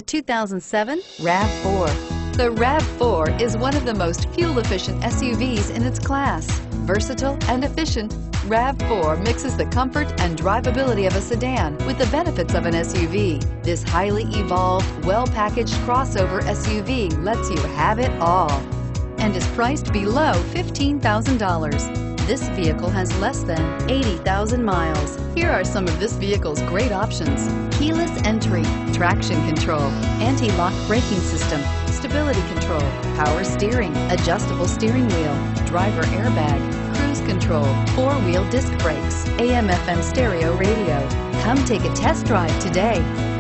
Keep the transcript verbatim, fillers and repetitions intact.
two thousand seven RAV four. The RAV four is one of the most fuel-efficient S U Vs in its class. Versatile and efficient, RAV four mixes the comfort and drivability of a sedan with the benefits of an S U V. This highly evolved, well-packaged crossover S U V lets you have it all and is priced below fifteen thousand dollars. This vehicle has less than eighty thousand miles. Here are some of this vehicle's great options: keyless entry, traction control, anti-lock braking system, stability control, power steering, adjustable steering wheel, driver airbag, cruise control, four-wheel disc brakes, A M F M stereo radio. Come take a test drive today.